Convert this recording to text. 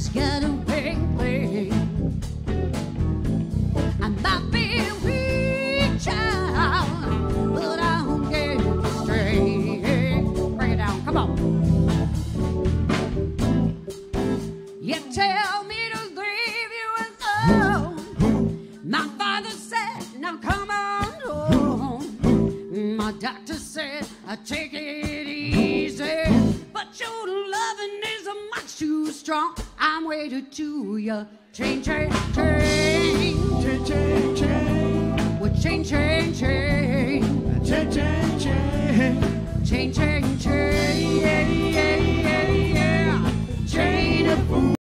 She's got a big thing. I might be a weak child, but I'm getting straight. Bring it down, come on. You tell me to leave you alone. My father said, now come on home. My doctor said, I take it easy, but your loving is much too strong. I'm waiting to you. Change, change, change. Change, change, change. Well, change, change, change. Change, change, change. Change, change, change. Yeah, yeah, yeah, yeah. Chain of food.